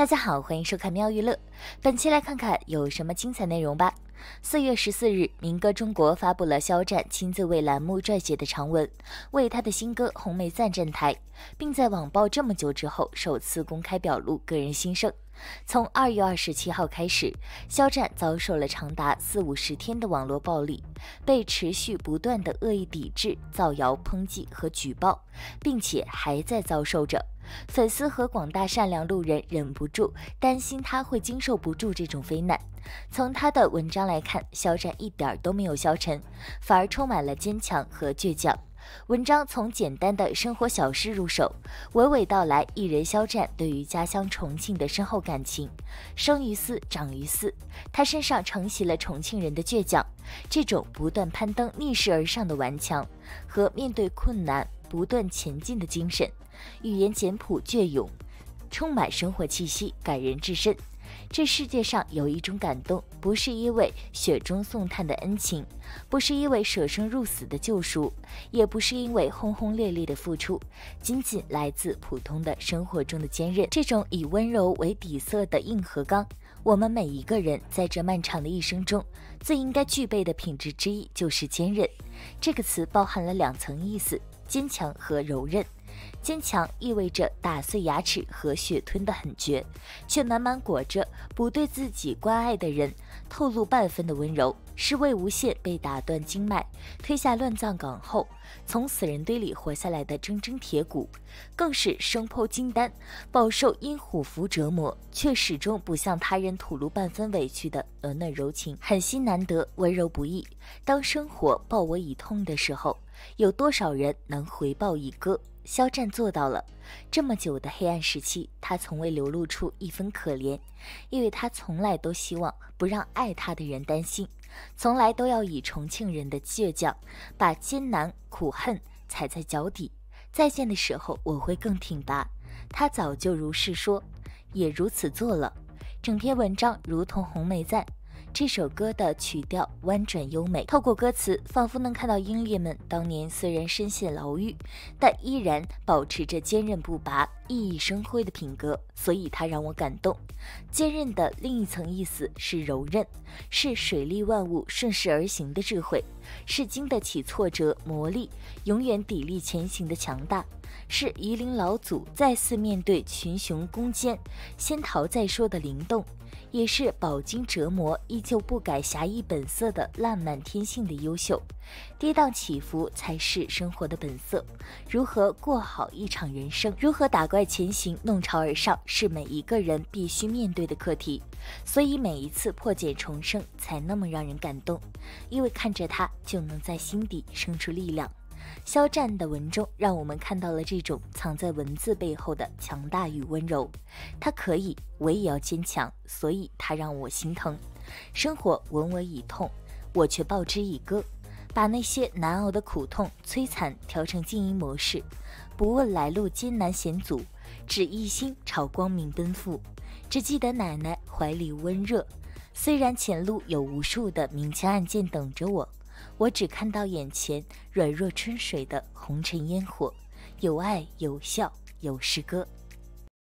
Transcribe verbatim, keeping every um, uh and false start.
大家好，欢迎收看喵娱乐。本期来看看有什么精彩内容吧。四月十四日，民歌中国发布了肖战亲自为栏目撰写的长文，为他的新歌《红梅赞》站台，并在网暴这么久之后首次公开表露个人心声。从二月二十七号开始，肖战遭受了长达四五十天的网络暴力，被持续不断的恶意抵制、造谣、抨击和举报，并且还在遭受着。粉丝和广大善良路人忍不住担心他会经受不住这种非难。从他的文章来看，肖战一点都没有消沉，反而充满了坚强和倔强。文章从简单的生活小事入手，娓娓道来艺人肖战对于家乡重庆的深厚感情。生于斯，长于斯，他身上承袭了重庆人的倔强，这种不断攀登、逆势而上的顽强和面对困难不断前进的精神。语言简朴隽永，充满生活气息，感人至深。这世界上有一种感动，不是因为雪中送炭的恩情，不是因为舍生入死的救赎，也不是因为轰轰烈烈的付出，仅仅来自普通的生活中的坚韧。这种以温柔为底色的硬和刚，我们每一个人在这漫长的一生中最应该具备的品质之一就是坚韧。这个词包含了两层意思，坚强和柔韧。坚强意味着打碎牙齿和血吞得很绝，却满满裹着不对自己关爱的人透露半分的温柔，是魏无羡被打断经脉推下乱葬岗后从死人堆里活下来的铮铮铁骨，更是生剖金丹饱受阴虎符折磨却始终不向他人吐露半分委屈的暖暖柔情。狠心难得，温柔不易，当生活报我以痛的时候，有多少人能回报以歌？肖战做到了。这么久的黑暗时期，他从未流露出一分可怜，因为他从来都希望不让爱他的人担心，从来都要以重庆人的倔强把艰难苦恨踩在脚底。再见的时候我会更挺拔，他早就如是说，也如此做了。整篇文章如同红梅赞，这首歌的曲调婉转优美，透过歌词仿佛能看到英烈们当年虽然身陷牢狱，但依然保持着坚韧不拔、熠熠生辉的品格，所以它让我感动。坚韧的另一层意思是柔韧，是水利万物顺势而行的智慧，是经得起挫折磨砺永远砥砺前行的强大，是夷陵老祖再次面对群雄攻坚先逃再说的灵动，也是饱经折磨依旧不改侠义本色的烂漫天性的优秀。跌宕起伏才是生活的本色，如何过好一场人生，如何打怪前行弄潮而上，是每一个人必须面对的课题。所以每一次破茧重生才那么让人感动，因为看着它就能在心底生出力量。肖战的文中让我们看到了这种藏在文字背后的强大与温柔。他可以，我也要坚强，所以他让我心疼。生活吻我以痛，我却报之以歌，把那些难熬的苦痛摧残调成静音模式，不问来路艰难险阻，只一心朝光明奔赴。只记得奶奶怀里温热，虽然前路有无数的明枪暗箭等着我，我只看到眼前软若春水的红尘烟火，有爱有笑有诗歌。